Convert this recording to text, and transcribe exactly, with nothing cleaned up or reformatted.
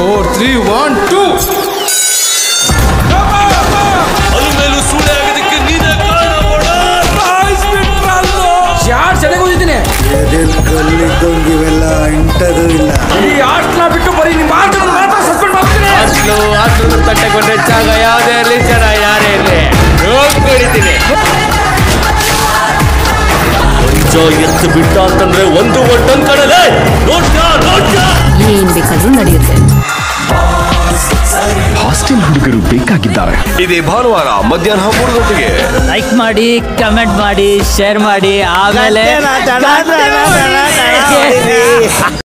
Four three one two ಮೇಲೂ ಸುಳ್ಳೆ ಆಗೋದಕ್ಕೆ ನೀನೇ ಕಾರಣ ಯಾರು ಚೆನ್ನಾಗಿ ಓದಿದ್ದೀನಿ ಇವೆಲ್ಲ ಇಂಟದು ಇಲ್ಲ ಈ ಹಾಸ್ಟೆಲ್ ಬಿಟ್ಟು ಬರೀ ನಿಮ್ಮ ಮಾತ್ರ ಸಸ್ಪೆಂಡ್ ಮಾಡ್ತೀನಿ. ಹಾಸ್ಟೆಲು ಹಾಸ್ಟೆಲ್ ತಟ್ಟೆಗೊಂಡು ಹೆಚ್ಚಾಗ ಯಾವುದೇ ಇರಲಿ ಜನ ಯಾರೇ ಇರಲಿ ಹೋಗ್ಬಿಡ್ತೀನಿ. ಕೊಂಚ ಎತ್ತು ಬಿಟ್ಟ ಅಂತಂದ್ರೆ ಒಂದು ಒಟ್ಟನ್ ಕಡಲೆ ನೋಡ್ತಾ ನೋಡ್ತಾ ಏನ್ ಬೇಕಾದ್ರೂ ನಡೆಯುತ್ತೆ. ಹಾಸ್ಟೆಲ್ ಹುಡುಗರು ಬೇಕಾಗಿದ್ದಾರೆ. ಇದೇ ಭಾನುವಾರ ಮಧ್ಯಾಹ್ನ ಮೂರು ಗಂಟೆಗೆ. ಲೈಕ್ ಮಾಡಿ, ಕಮೆಂಟ್ ಮಾಡಿ, ಶೇರ್ ಮಾಡಿ, ಆಮೇಲೆ